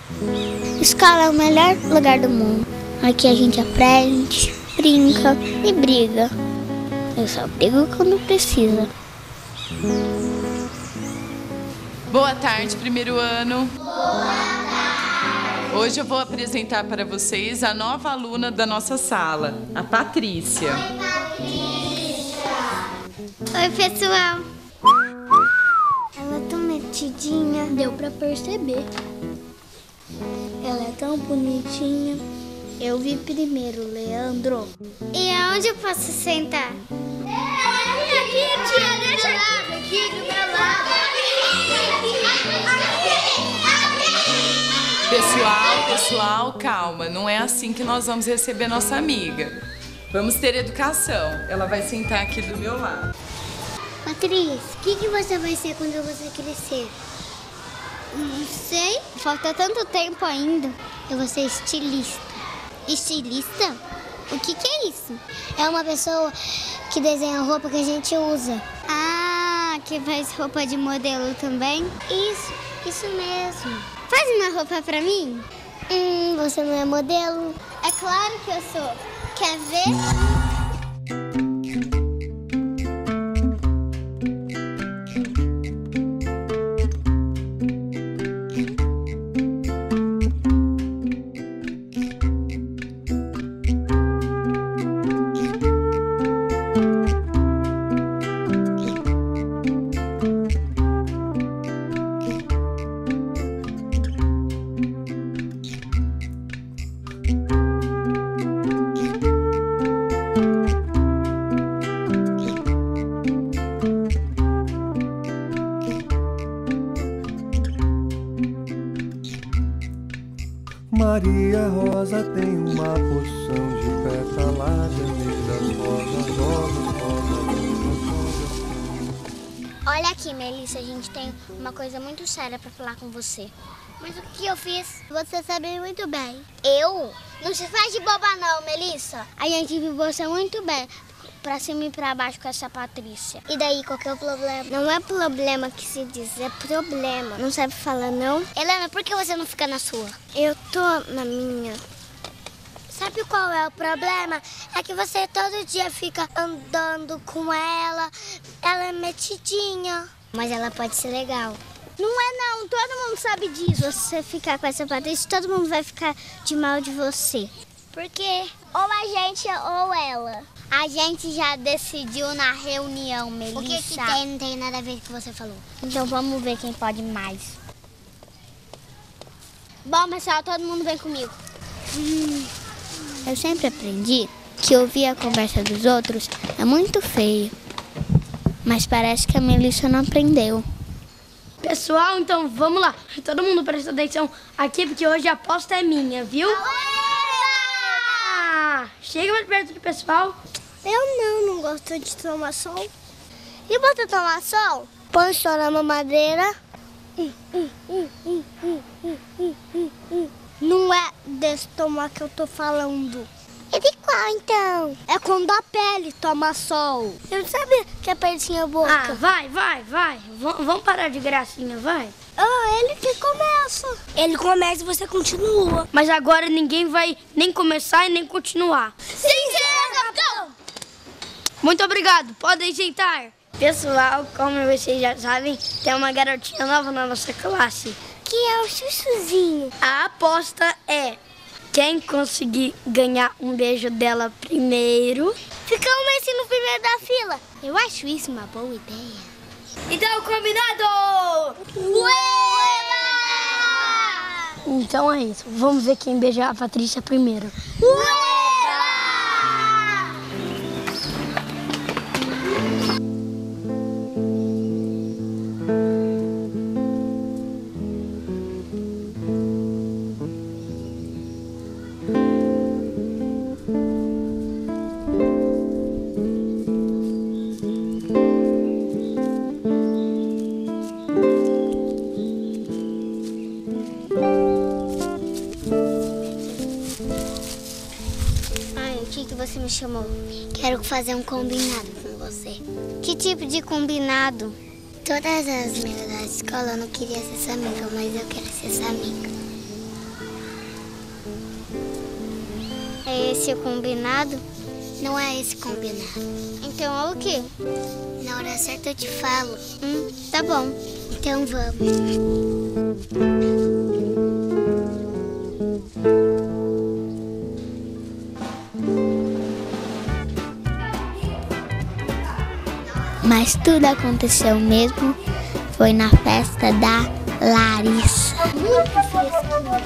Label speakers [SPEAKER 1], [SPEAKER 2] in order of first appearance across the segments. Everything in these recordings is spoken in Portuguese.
[SPEAKER 1] Escola é o melhor lugar do mundo. Aqui a gente aprende, brinca e briga. Eu só brigo quando precisa.
[SPEAKER 2] Boa tarde, primeiro ano. Boa tarde. Hoje eu vou apresentar para vocês a nova aluna da nossa sala, a Patrícia.
[SPEAKER 1] Oi, Patrícia. Oi, pessoal. Ela é tão metidinha. Deu pra perceber. Ela é tão bonitinha. Eu vi primeiro, Leandro. E aonde eu posso sentar? Aqui, tia, deixa aqui do meu lado.
[SPEAKER 2] Pessoal, calma. Não é assim que nós vamos receber nossa amiga. Vamos ter educação. Ela vai sentar aqui do meu lado.
[SPEAKER 1] Patrícia, o que você vai ser quando você crescer? Não sei. Falta tanto tempo ainda. Eu vou ser estilista. Estilista? O que é isso? É uma pessoa que desenha a roupa que a gente usa. Ah, que faz roupa de modelo também? Isso mesmo. Faz uma roupa pra mim? Você não é modelo? É claro que eu sou. Quer ver?
[SPEAKER 3] Maria Rosa tem uma porção de pétalas vermelhas, rosa.
[SPEAKER 1] Olha aqui, Melissa, a gente tem uma coisa muito séria pra falar com você. Mas o que eu fiz? Você sabe muito bem. Eu? Não se faz de boba não, Melissa. A gente viu você muito bem, pra cima e pra baixo com essa Patrícia. E daí, qual que é o problema? Não é problema que se diz, é problema. Não sabe falar não? Helena, por que você não fica na sua? Eu tô na minha. Sabe qual é o problema? É que você todo dia fica andando com ela. Ela é metidinha. Mas ela pode ser legal. Não é não, todo mundo sabe disso. Se você ficar com essa Patrícia, todo mundo vai ficar de mal de você. Por quê? Ou a gente ou ela. A gente já decidiu na reunião, Melissa. O que tem? Não tem nada a ver com o que você falou. Então vamos ver quem pode mais. Bom, pessoal, todo mundo vem comigo. Eu sempre aprendi que ouvir a conversa dos outros é muito feio. Mas parece que a Melissa não aprendeu.
[SPEAKER 4] Pessoal, então vamos lá. Todo mundo presta atenção aqui, porque hoje a aposta é minha, viu? Chega mais perto do pessoal.
[SPEAKER 1] Eu não gosto de tomar sol. E você tomar sol? Põe só na mamadeira. Não é desse tomar que eu tô falando. É de qual então? É quando a pele toma sol. Eu não sabia que a pele tinha boca.
[SPEAKER 4] Ah, vai. Vamos parar de gracinha, vai.
[SPEAKER 1] Ele que começa. Ele começa e você continua.
[SPEAKER 4] Mas agora ninguém vai nem começar e nem continuar.
[SPEAKER 1] Sim, senhor capitão!
[SPEAKER 4] Muito obrigado, podem sentar. Pessoal, como vocês já sabem, tem uma garotinha nova na nossa classe.
[SPEAKER 1] Que é o Chuchuzinho.
[SPEAKER 4] A aposta é quem conseguir ganhar um beijo dela primeiro.
[SPEAKER 1] Fica um mês no primeiro da fila. Eu acho isso uma boa ideia.
[SPEAKER 4] Então, combinado!
[SPEAKER 1] Uela!
[SPEAKER 4] Então é isso, vamos ver quem beija a Patrícia primeiro.
[SPEAKER 1] Uela! Você me chamou. Quero fazer um combinado com você. Que tipo de combinado? Todas as meninas da escola não queriam ser sua amiga, mas eu quero ser sua amiga. esse o combinado? Não é esse combinado. Então é o quê? Na hora certa eu te falo. Tá bom. Então vamos. Mas tudo aconteceu mesmo. Foi na festa da Larissa. Muito fresquinho.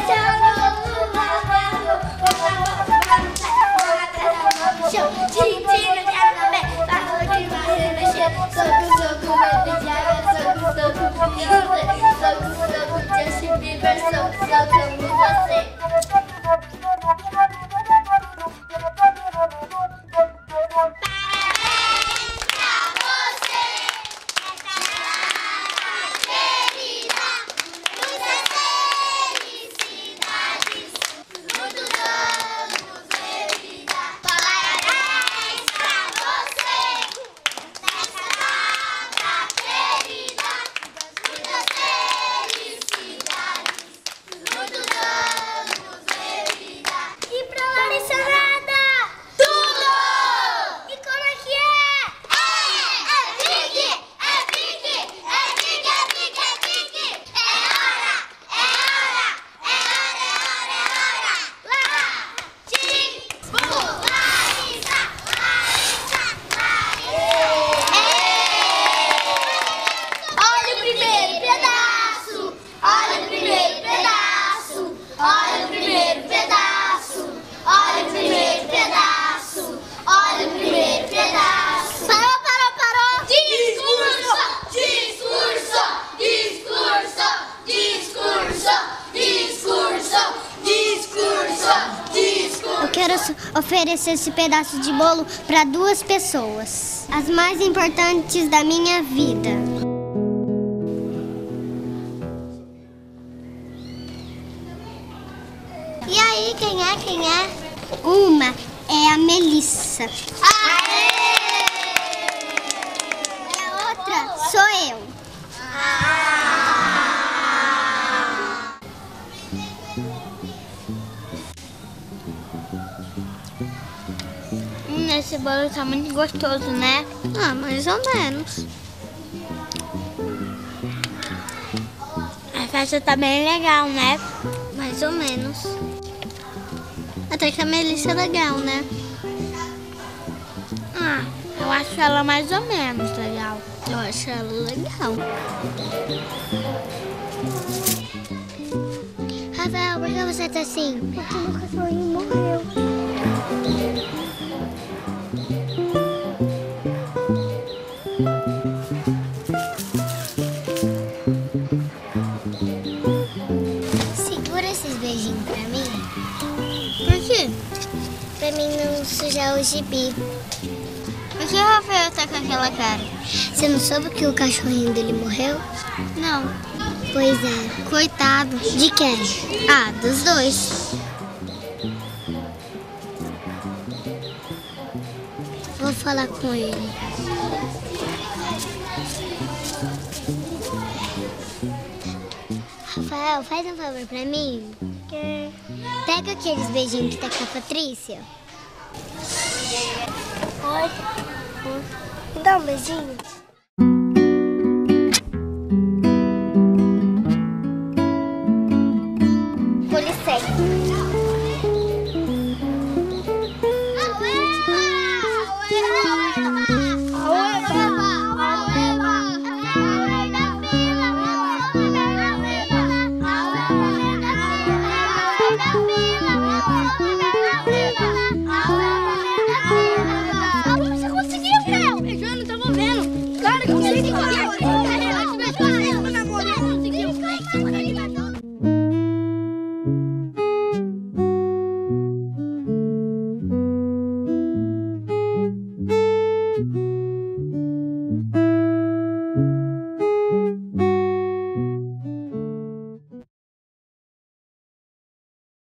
[SPEAKER 1] Quero oferecer esse pedaço de bolo para 2 pessoas, as mais importantes da minha vida. E aí, quem é? Uma é a Melissa. Aê! E a outra sou eu. Esse bolo tá muito gostoso, né? Ah, mais ou menos. A festa tá bem legal, né? Mais ou menos. Até que a Melissa é legal, né? Ah, eu acho ela mais ou menos legal. Eu acho ela legal. Rafael, por que você tá assim? Porque meu cachorrinho morreu. Segura esses beijinhos pra mim. Por quê? Pra mim não sujar o gibi. Por que o Rafael tá com aquela cara? Você não soube que o cachorrinho dele morreu? Não. Pois é. Coitado. De quem? Ah, dos 2. Vou falar com ele. Rafael, faz um favor pra mim. Que? Pega aqueles beijinhos que tá com a Patrícia. Oi. Me dá um beijinho.